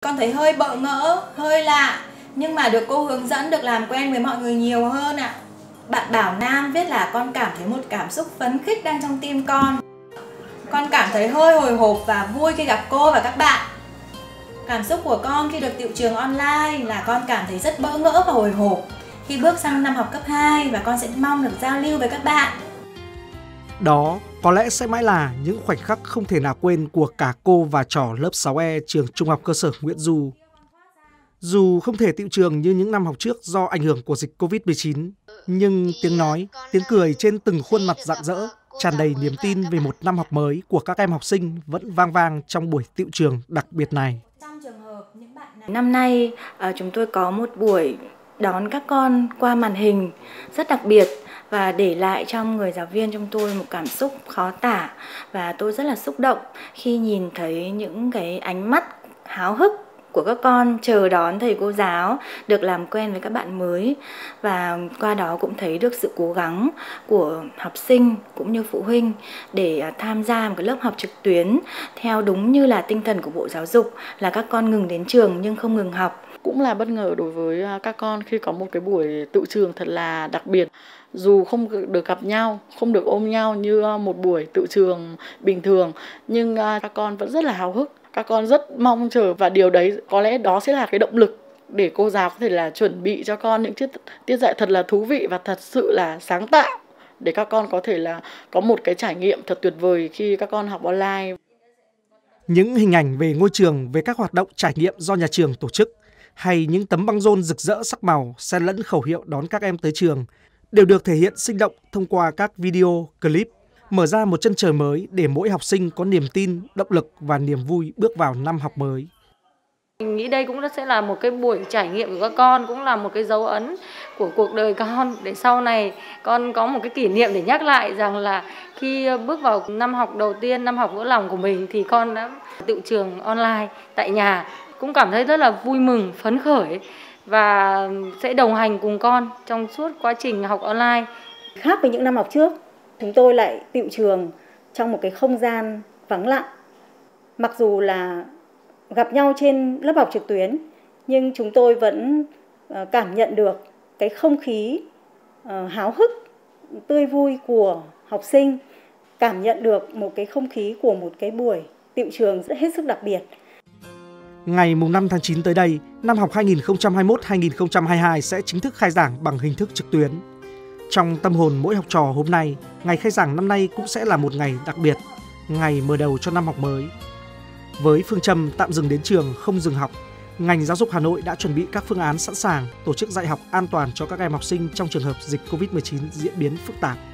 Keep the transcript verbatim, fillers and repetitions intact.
Con thấy hơi bỡ ngỡ, hơi lạ, nhưng mà được cô hướng dẫn, được làm quen với mọi người nhiều hơn ạ. Bạn Bảo Nam viết là con cảm thấy một cảm xúc phấn khích đang trong tim con. Con cảm thấy hơi hồi hộp và vui khi gặp cô và các bạn. Cảm xúc của con khi được tựu trường online là con cảm thấy rất bỡ ngỡ và hồi hộp khi bước sang năm học cấp hai và con sẽ mong được giao lưu với các bạn. Đó có lẽ sẽ mãi là những khoảnh khắc không thể nào quên của cả cô và trò lớp sáu E trường Trung học cơ sở Nguyễn Du. Dù không thể tựu trường như những năm học trước do ảnh hưởng của dịch Covid mười chín, nhưng tiếng nói, tiếng cười trên từng khuôn mặt rạng rỡ, tràn đầy niềm tin về một năm học mới của các em học sinh vẫn vang vang trong buổi tựu trường đặc biệt này. Năm nay chúng tôi có một buổi đón các con qua màn hình rất đặc biệt và để lại trong người giáo viên trong tôi một cảm xúc khó tả, và tôi rất là xúc động khi nhìn thấy những cái ánh mắt háo hức của các con chờ đón thầy cô giáo, được làm quen với các bạn mới, và qua đó cũng thấy được sự cố gắng của học sinh cũng như phụ huynh để tham gia một cái lớp học trực tuyến theo đúng như là tinh thần của Bộ Giáo dục là các con ngừng đến trường nhưng không ngừng học. Cũng là bất ngờ đối với các con khi có một cái buổi tựu trường thật là đặc biệt. Dù không được gặp nhau, không được ôm nhau như một buổi tựu trường bình thường, nhưng các con vẫn rất là háo hức. Các con rất mong chờ, và điều đấy có lẽ đó sẽ là cái động lực để cô giáo có thể là chuẩn bị cho con những tiết, tiết dạy thật là thú vị và thật sự là sáng tạo, để các con có thể là có một cái trải nghiệm thật tuyệt vời khi các con học online. Những hình ảnh về ngôi trường, về các hoạt động trải nghiệm do nhà trường tổ chức, hay những tấm băng rôn rực rỡ sắc màu xen lẫn khẩu hiệu đón các em tới trường đều được thể hiện sinh động thông qua các video, clip, mở ra một chân trời mới để mỗi học sinh có niềm tin, động lực và niềm vui bước vào năm học mới. Mình nghĩ đây cũng sẽ là một cái buổi trải nghiệm của các con, cũng là một cái dấu ấn của cuộc đời con, để sau này con có một cái kỷ niệm để nhắc lại rằng là khi bước vào năm học đầu tiên, năm học vỡ lòng của mình, thì con đã tựu trường online tại nhà, cũng cảm thấy rất là vui mừng, phấn khởi và sẽ đồng hành cùng con trong suốt quá trình học online. Khác với những năm học trước, chúng tôi lại tựu trường trong một cái không gian vắng lặng. Mặc dù là gặp nhau trên lớp học trực tuyến, nhưng chúng tôi vẫn cảm nhận được cái không khí háo hức, tươi vui của học sinh, cảm nhận được một cái không khí của một cái buổi tựu trường rất hết sức đặc biệt. Ngày năm tháng chín tới đây, năm học hai nghìn không trăm hai mươi mốt hai nghìn không trăm hai mươi hai sẽ chính thức khai giảng bằng hình thức trực tuyến. Trong tâm hồn mỗi học trò hôm nay, ngày khai giảng năm nay cũng sẽ là một ngày đặc biệt, ngày mở đầu cho năm học mới. Với phương châm tạm dừng đến trường không dừng học, ngành giáo dục Hà Nội đã chuẩn bị các phương án sẵn sàng tổ chức dạy học an toàn cho các em học sinh trong trường hợp dịch Covid mười chín diễn biến phức tạp.